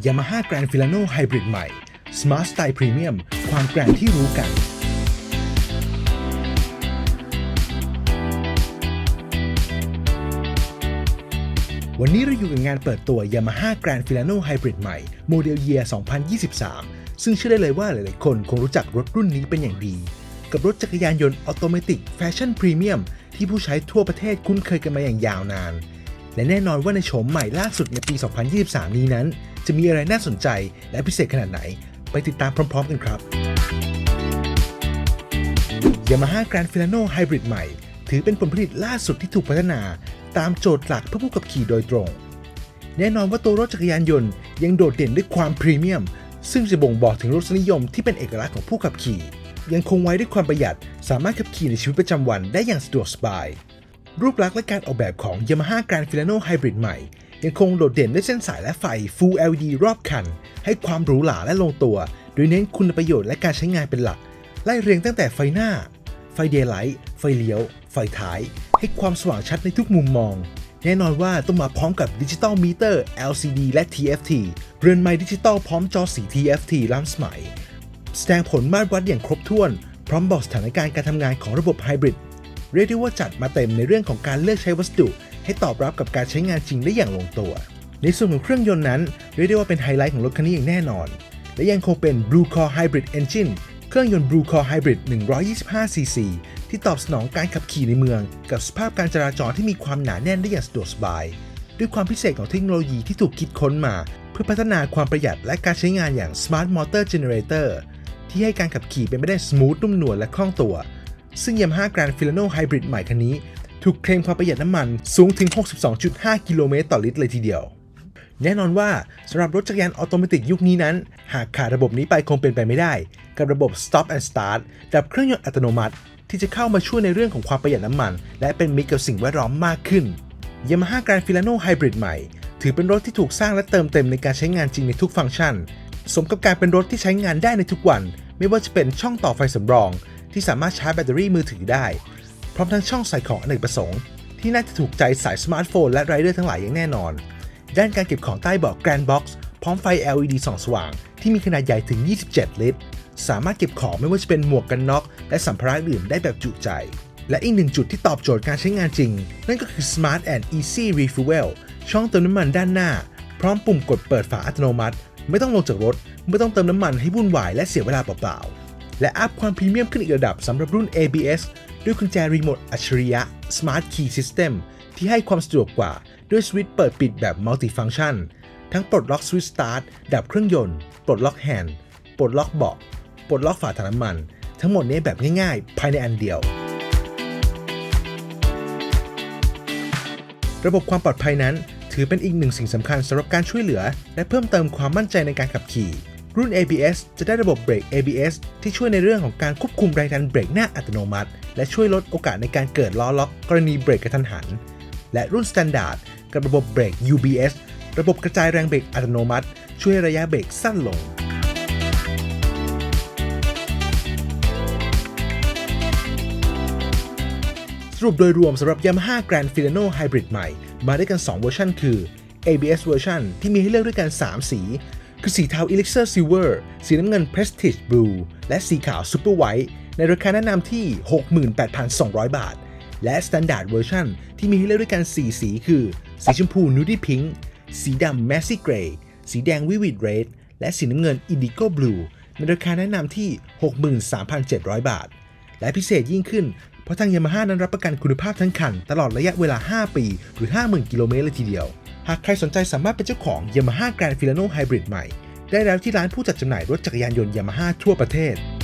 Yamaha Grand Filano Hybrid ใหม่ Smart Style Premium ความแกร่งที่รู้กันวันนี้เราอยู่กับงานเปิดตัว Yamaha Grand Filano Hybrid ใหม่โมเดล Year 2023 ซึ่งเชื่อได้เลยว่าหลายๆคนคงรู้จักรถรุ่นนี้เป็นอย่างดีกับรถจักรยานยนต์ออโตเมติกแฟชั่นพรีเมียมที่ผู้ใช้ทั่วประเทศคุ้นเคยกันมาอย่างยาวนานและแน่นอนว่าในโฉมใหม่ล่าสุดในปี 2023 นี้นั้นจะมีอะไรน่าสนใจและพิเศษขนาดไหนไปติดตามพร้อมๆกันครับ Yamaha Grand Filano Hybrid ใหม่ถือเป็นผลผลิตล่าสุดที่ถูกพัฒนาตามโจทย์หลักเพื่อผู้ขับขี่โดยตรงแน่นอนว่าตัวรถจักรยานยนต์ยังโดดเด่นด้วยความพรีเมียมซึ่งจะบ่งบอกถึงรสนิยมที่เป็นเอกลักษณ์ของผู้ขับขี่ยังคงไว้ด้วยความประหยัดสามารถขับขี่ในชีวิตประจำวันได้อย่างสะดวกสบายรูปลักษณ์และการออกแบบของ Yamaha Grand Filano Hybrid ใหม่ยังคงโดดเด่นด้วยเส้นสายและไฟ Full LED รอบคันให้ความหรูหราและลงตัวโดยเน้นคุณประโยชน์และการใช้งานเป็นหลักไล่เรียงตั้งแต่ไฟหน้าไฟ Daylight ไฟเลี้ยวไฟท้ายให้ความสว่างชัดในทุกมุมมองแน่นอนว่าต้องมาพร้อมกับดิจิตอลมิเตอร์ LCD และ TFT เรือนไมค์ดิจิตอลพร้อมจอสี TFT ล้ำสมัยแสดงผลมาตรวัดอย่างครบถ้วนพร้อมบอกสถานการณ์การทำงานของระบบไฮบริดเรียกได้ว่าจัดมาเต็มในเรื่องของการเลือกใช้วัสดุให้ตอบรับกับการใช้งานจริงได้อย่างลงตัวในส่วนของเครื่องยนต์นั้นเรียกได้ว่าเป็นไฮไลท์ของรถคันนี้อย่างแน่นอนและยังคงเป็น Blue Core Hybrid Engine เครื่องยนต์ Blue Core Hybrid 125cc ที่ตอบสนองการขับขี่ในเมืองกับสภาพการจราจรที่มีความหนาแน่นได้อย่างสะดวกสบายด้วยความพิเศษของเทคโนโลยีที่ถูกคิดค้นมาเพื่อพัฒนาความประหยัดและการใช้งานอย่าง Smart Motor Generator ที่ให้การขับขี่เป็นไปได้สมูทนุ่มนวลและคล่องตัวซึ่ง Yamaha Grand Filano Hybrid ใหม่คันนี้ถูกเคลมความประหยัดน้ำมันสูงถึง 62.5 กิโลเมตรต่อลิตรเลยทีเดียวแน่นอนว่าสำหรับรถจักรยานออโตเมติกยุคนี้นั้นหากขาดระบบนี้ไปคงเป็นไปไม่ได้กับระบบ Stop and Start ดับเครื่องยนต์อัตโนมัติที่จะเข้ามาช่วยในเรื่องของความประหยัดน้ำมันและเป็นมิตรกับสิ่งแวดล้อมมากขึ้น Yamaha Grand Filano Hybrid ใหม่ถือเป็นรถที่ถูกสร้างและเติมเต็มในการใช้งานจริงในทุกฟังก์ชันสมกับการเป็นรถที่ใช้งานได้ในทุกวันไม่ว่าจะเป็นช่องต่อไฟสำรองที่สามารถชาร์จแบตเตอรี่มือถือได้พร้อมทั้งช่องใส่ของอเนกประสงค์ที่น่าจะถูกใจสายสมาร์ทโฟนและไรเดอร์ทั้งหลายอย่างแน่นอนด้านการเก็บของใต้เบาะ Grand Box พร้อมไฟ LED ส่องสว่างที่มีขนาดใหญ่ถึง 27 ลิตรสามารถเก็บของไม่ว่าจะเป็นหมวกกันน็อกและสัมภาระอื่นได้แบบจุใจและอีกหนึ่งจุดที่ตอบโจทย์การใช้งานจริงนั่นก็คือ Smart and Easy Refuel ช่องเติมน้ำมันด้านหน้าพร้อมปุ่มกดเปิดฝาอัตโนมัติไม่ต้องลงจากรถไม่ต้องเติมน้ำมันให้วุ่นวายและเสียเวลาเปล่าๆและอัพความพรีเมียมขึ้นอีกระดับสำหรับรุ่น ABS ด้วยกุญแจรีโมทอัจฉริยะ Smart Key System ที่ให้ความสะดวกกว่าด้วยสวิตช์เปิดปิดแบบ Multi-Function ทั้งปลดล็อกสวิตช์สตาร์ทดับเครื่องยนต์ปลดล็อกแฮนด์ปลดล็อกเบาะปลดล็อกฝาถังน้ำมันทั้งหมดนี้แบบง่ายๆภายในอันเดียวระบบความปลอดภัยนั้นถือเป็นอีกหนึ่งสิ่งสำคัญสำหรับการช่วยเหลือและเพิ่มเติมความมั่นใจในการขับขี่รุ่น ABS จะได้ระบบเบรก ABS ที่ช่วยในเรื่องของการควบคุมแรงดันเบรกหน้าอัตโนมัติและช่วยลดโอกาสในการเกิดล้อล็อกกรณีเบรกกระทันหันและรุ่น Standard กับระบบเบรก UBS ระบบกระจายแรงเบรกอัตโนมัติช่วยให้ระยะเบรกสั้นลงสรุปโดยรวมสำหรับ Yamaha Grand Filano Hybrid ใหม่มาด้วยกัน2เวอร์ชันคือ ABS เวอร์ชันที่มีให้เลือกด้วยกัน3สีคือสีเทา Elixir Silver สีน้ำเงิน Prestige Blue และสีขาว Super White ในราคาแนะนำที่ 68,200 บาทและ Standard Version ที่มีให้เลือกด้วยกัน4สีคือสีชมพู Nudie Pink สีดำ Messy Gray สีแดง Vivid Red และสีน้ำเงิน Indigo Blue ในราคาแนะนำที่ 63,700 บาทและพิเศษยิ่งขึ้นเพราะทาง Yamaha นั้นรับประกันคุณภาพทั้งคันตลอดระยะเวลา5ปีหรือ 50,000 กิโลเมตรเลยทีเดียวหากใครสนใจสามารถเป็นเจ้าของ Yamaha Grand Filano Hybrid ใหม่ได้แล้วที่ร้านผู้จัดจำหน่ายรถจักรยานยนต์ Yamaha ทั่วประเทศ